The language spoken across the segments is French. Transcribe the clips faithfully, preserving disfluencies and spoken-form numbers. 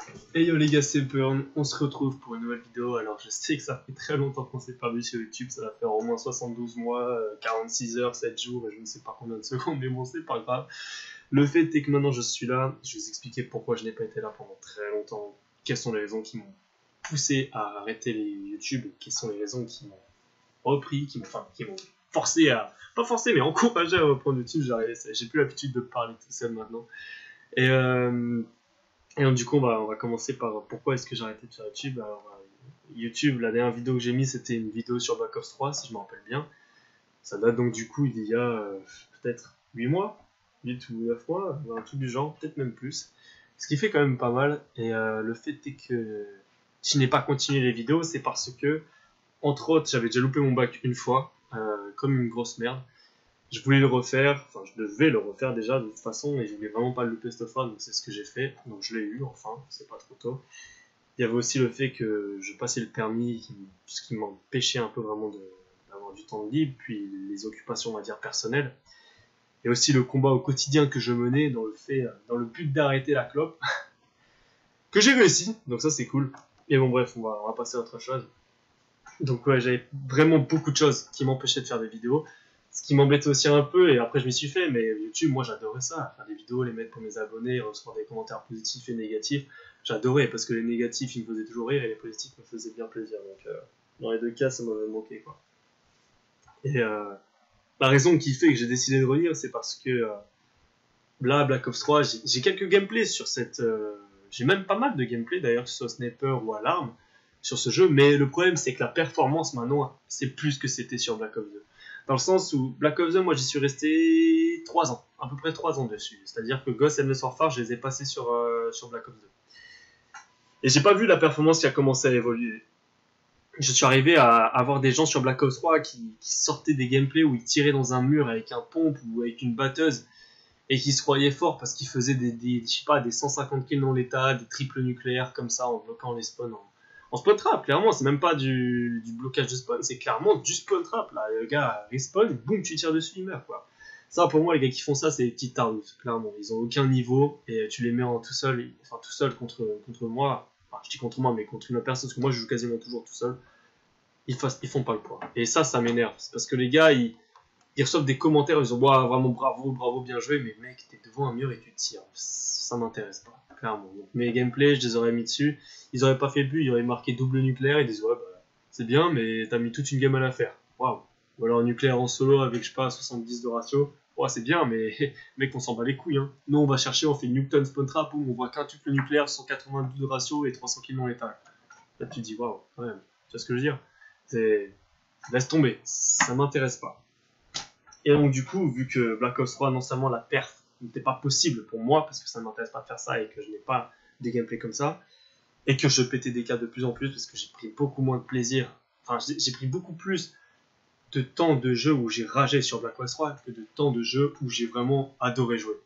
Hey yo les gars, c'est Burn, on se retrouve pour une nouvelle vidéo. Alors je sais que ça fait très longtemps qu'on s'est pas vu sur YouTube, ça va faire au moins soixante-douze mois, euh, quarante-six heures, sept jours, et je ne sais pas combien de secondes, mais bon c'est pas grave. Le fait est que maintenant je suis là, je vais vous expliquer pourquoi je n'ai pas été là pendant très longtemps, quelles sont les raisons qui m'ont poussé à arrêter les YouTube, et quelles sont les raisons qui m'ont repris, qui m'ont enfin, qui m'ont forcé à, pas forcé mais encouragé à reprendre YouTube. J'ai j'ai plus l'habitude de parler tout seul maintenant. Et euh, et donc, du coup, on va, on va commencer par pourquoi est-ce que j'ai arrêté de faire YouTube. Alors, euh, YouTube, la dernière vidéo que j'ai mise, c'était une vidéo sur Black Ops trois, si je me rappelle bien. Ça date donc du coup il y a euh, peut-être huit mois, huit ou neuf mois, un truc du genre, peut-être même plus. Ce qui fait quand même pas mal. Et euh, le fait est que je n'ai pas continué les vidéos, c'est parce que, entre autres, j'avais déjà loupé mon bac une fois, euh, comme une grosse merde. Je voulais le refaire, enfin je devais le refaire déjà de toute façon, et je voulais vraiment pas le louper cette fois, donc c'est ce que j'ai fait. Donc je l'ai eu, enfin, c'est pas trop tôt. Il y avait aussi le fait que je passais le permis, qui, ce qui m'empêchait un peu vraiment de, d'avoir du temps de libre, puis les occupations, on va dire, personnelles. Et aussi le combat au quotidien que je menais dans le fait, dans le but d'arrêter la clope, que j'ai réussi, donc ça c'est cool. Et bon bref, on va, on va passer à autre chose. Donc ouais, j'avais vraiment beaucoup de choses qui m'empêchaient de faire des vidéos. Ce qui m'embêtait aussi un peu, et après je m'y suis fait, mais YouTube, moi j'adorais ça, faire des vidéos, les mettre pour mes abonnés, recevoir des commentaires positifs et négatifs. J'adorais, parce que les négatifs, ils me faisaient toujours rire, et les positifs me faisaient bien plaisir. Donc euh, dans les deux cas, ça m'avait manqué, quoi. Et euh, la raison qui fait que j'ai décidé de revenir, c'est parce que euh, là, Black Ops trois, j'ai, j'ai quelques gameplays sur cette... Euh, j'ai même pas mal de gameplays d'ailleurs, que ce soit Sniper ou Alarm, sur ce jeu, mais le problème c'est que la performance maintenant, c'est plus ce que c'était sur Black Ops deux. Dans le sens où Black Ops deux, moi j'y suis resté trois ans, à peu près trois ans dessus. C'est-à-dire que Ghost et Endless Warfare, je les ai passés sur, euh, sur Black Ops deux. Et j'ai pas vu la performance qui a commencé à évoluer. Je suis arrivé à avoir des gens sur Black Ops trois qui, qui sortaient des gameplays où ils tiraient dans un mur avec un pompe ou avec une batteuse et qui se croyaient forts parce qu'ils faisaient des, des, je sais pas, des cent cinquante kills dans l'état, des triples nucléaires comme ça en bloquant les spawns en, en spawn trap. Clairement, c'est même pas du, du blocage de spawn, c'est clairement du spawn trap. Là, le gars respawn, boum, tu tires dessus, il meurt quoi. Ça, pour moi, les gars qui font ça, c'est des petites tardoutes, clairement. Ils ont aucun niveau et tu les mets en tout seul, enfin tout seul contre, contre moi. Enfin, je dis contre moi, mais contre une autre personne, parce que moi, je joue quasiment toujours tout seul. Ils, fassent, ils font pas le poids. Et ça, ça m'énerve. C'est parce que les gars, ils ils reçoivent des commentaires, ils disent wow, vraiment bravo, bravo, bien joué, mais mec, t'es devant un mur et tu tires. Ça m'intéresse pas, clairement. Donc, mes gameplays, je les aurais mis dessus. Ils auraient pas fait but, ils auraient marqué double nucléaire, ils disent ouais, bah, c'est bien, mais t'as mis toute une gamme à la faire. Waouh. Ou alors nucléaire en solo avec, je sais pas, soixante-dix de ratio. Ouais, c'est bien, mais mec, on s'en bat les couilles. Hein. Nous, on va chercher, on fait Newton spawn trap où on voit qu'un tuple nucléaire, cent quatre-vingt-douze de ratio et trois cents kills dans l'état. Là, tu te dis waouh, quand même. Tu vois ce que je veux dire? C'est. Laisse tomber, ça m'intéresse pas. Et donc du coup, vu que Black Ops trois, non seulement la perf n'était pas possible pour moi, parce que ça ne m'intéresse pas de faire ça et que je n'ai pas des gameplays comme ça, et que je pétais des cas de plus en plus parce que j'ai pris beaucoup moins de plaisir, enfin j'ai pris beaucoup plus de temps de jeu où j'ai ragé sur Black Ops trois que de temps de jeu où j'ai vraiment adoré jouer.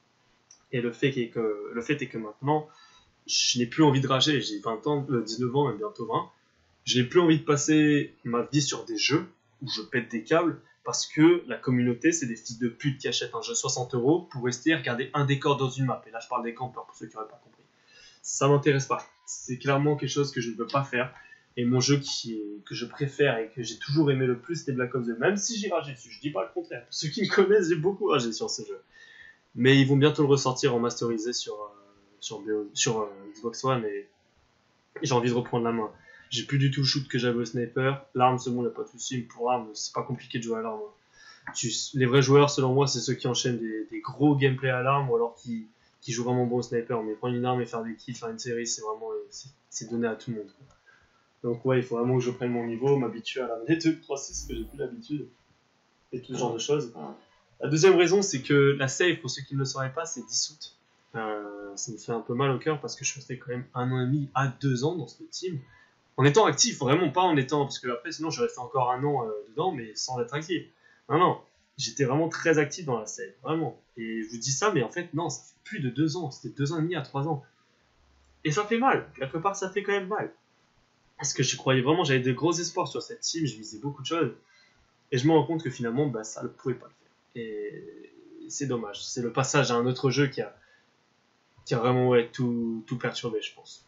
Et le fait est que, le fait est que maintenant, je n'ai plus envie de rager, j'ai vingt ans, euh, dix-neuf ans, même bientôt vingt, je n'ai plus envie de passer ma vie sur des jeux où je pète des câbles parce que la communauté, c'est des fils de pute qui achètent un jeu soixante euros pour rester et regarder un décor dans une map. Et là, je parle des campeurs pour ceux qui n'auraient pas compris. Ça m'intéresse pas. C'est clairement quelque chose que je ne veux pas faire. Et mon jeu qui est, que je préfère et que j'ai toujours aimé le plus, c'était Black Ops deux. Même si j'ai ragé dessus, je dis pas le contraire. Pour ceux qui me connaissent, j'ai beaucoup ragé sur ce jeu. Mais ils vont bientôt le ressortir en masterisé sur, euh, sur, B O, sur euh, Xbox One et j'ai envie de reprendre la main. J'ai plus du tout le shoot que j'avais au sniper. L'arme, c'est bon, il n'y a pas de souci. Pour l'arme, c'est pas compliqué de jouer à l'arme. Tu, les vrais joueurs, selon moi, c'est ceux qui enchaînent des, des gros gameplays à l'arme ou alors qui, qui jouent vraiment bon au sniper. Mais prendre une arme et faire des kills, faire une série, c'est vraiment c'est donné à tout le monde. Donc, ouais, il faut vraiment que je prenne mon niveau, m'habituer à la manette deux trois six, que j'ai plus l'habitude. Et tout ce genre de choses. La deuxième raison, c'est que la save, pour ceux qui ne le sauraient pas, c'est dissoute. Euh, ça me fait un peu mal au cœur parce que je suis resté quand même un an et demi à deux ans dans ce team. En étant actif, vraiment pas en étant, parce que après sinon je restais encore un an euh, dedans, mais sans être actif. Non, non, j'étais vraiment très actif dans la save, vraiment. Et je vous dis ça, mais en fait non, ça fait plus de deux ans, c'était deux ans et demi à trois ans. Et ça fait mal, quelque part ça fait quand même mal. Parce que je croyais vraiment, j'avais de gros espoirs sur cette team, je visais beaucoup de choses. Et je me rends compte que finalement, bah, ça ne pouvait pas le faire. Et c'est dommage, c'est le passage à un autre jeu qui a, qui a vraiment ouais, tout, tout perturbé, je pense.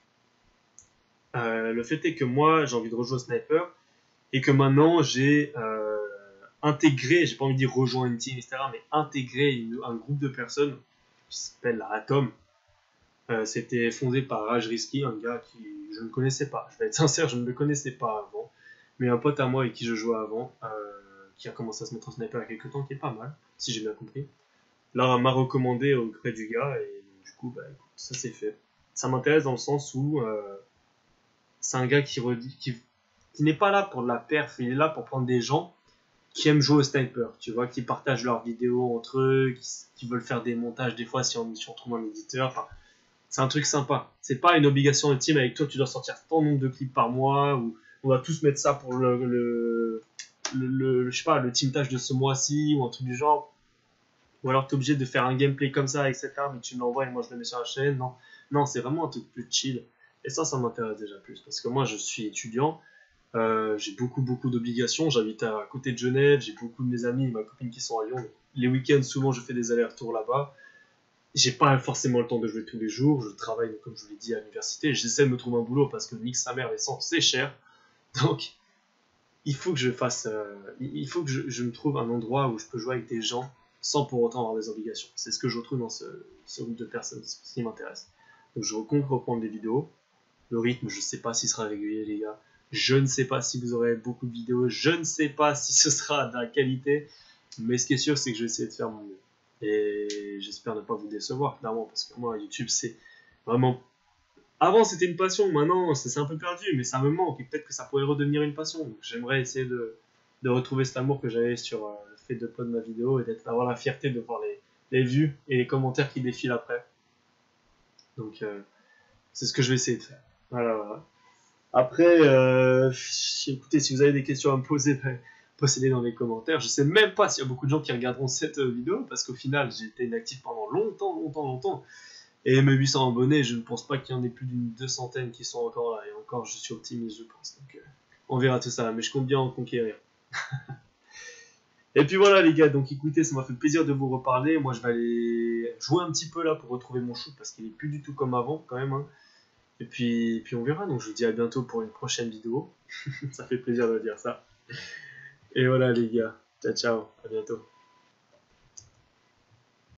Euh, le fait est que moi, j'ai envie de rejouer au sniper et que maintenant j'ai euh, intégré, j'ai pas envie de dire rejoint une team, et cetera, mais intégré une- un groupe de personnes qui s'appelle la Atom. Euh, C'était fondé par Raj Risky, un gars qui je ne connaissais pas. Je vais être sincère, je ne le connaissais pas avant. Mais un pote à moi avec qui je jouais avant, euh, qui a commencé à se mettre en sniper il y a quelques temps, qui est pas mal, si j'ai bien compris. Là, m'a recommandé auprès du gars et du coup, bah, écoute, ça c'est fait. Ça m'intéresse dans le sens où euh, c'est un gars qui, redit, qui, qui n'est pas là pour de la perf, il est là pour prendre des gens qui aiment jouer au sniper, tu vois, qui partagent leurs vidéos entre eux, qui, qui veulent faire des montages des fois si on, si on trouve un éditeur. Enfin, c'est un truc sympa. C'est pas une obligation ultime avec toi, tu dois sortir tant nombre de clips par mois ou on va tous mettre ça pour le, le, le, le je sais pas, le teamtage de ce mois-ci ou un truc du genre. Ou alors tu es obligé de faire un gameplay comme ça, et cetera. Mais tu me l'envoies et moi je le mets sur la chaîne. Non, non, c'est vraiment un truc plus chill. Et ça, ça m'intéresse déjà plus. Parce que moi, je suis étudiant. Euh, j'ai beaucoup, beaucoup d'obligations. J'habite à côté de Genève. J'ai beaucoup de mes amis et ma copine qui sont à Lyon. Donc, les week-ends, souvent, je fais des allers-retours là-bas. J'ai pas forcément le temps de jouer tous les jours. Je travaille, comme je vous l'ai dit, à l'université. J'essaie de me trouver un boulot parce que nique sa mère, l'essence, c'est cher. Donc, il faut que je fasse, euh, il faut que je, je me trouve un endroit où je peux jouer avec des gens sans pour autant avoir des obligations. C'est ce que je retrouve dans ce, ce groupe de personnes, c'est ce qui m'intéresse. Donc je compte reprendre des vidéos. Le rythme, je sais pas s'il sera régulier, les gars. Je ne sais pas si vous aurez beaucoup de vidéos. Je ne sais pas si ce sera de la qualité. Mais ce qui est sûr, c'est que je vais essayer de faire mon mieux. Et j'espère ne pas vous décevoir, clairement, parce que moi, YouTube, c'est vraiment avant, c'était une passion, maintenant, c'est un peu perdu, mais ça me manque et peut-être que ça pourrait redevenir une passion. Donc, j'aimerais essayer de, de retrouver cet amour que j'avais sur euh, le fait de upload ma vidéo et d'avoir la fierté de voir les, les vues et les commentaires qui défilent après. Donc, euh, c'est ce que je vais essayer de faire. Voilà, voilà. Après, euh, écoutez, si vous avez des questions à me poser, ben, posez-les dans les commentaires. Je sais même pas s'il y a beaucoup de gens qui regarderont cette euh, vidéo parce qu'au final, j'ai été inactif pendant longtemps, longtemps, longtemps. Et mes huit cents abonnés, je ne pense pas qu'il y en ait plus d'une deux centaine qui sont encore là. Et encore, je suis optimiste, je pense. Donc, euh, on verra tout ça. Mais je compte bien en conquérir. Et puis voilà, les gars. Donc, écoutez, ça m'a fait plaisir de vous reparler. Moi, je vais aller jouer un petit peu là pour retrouver mon shoot parce qu'il est plus du tout comme avant, quand même. Hein. Et puis, puis, on verra. Donc, je vous dis à bientôt pour une prochaine vidéo. Ça fait plaisir de dire ça. Et voilà, les gars. Ciao, ciao. À bientôt.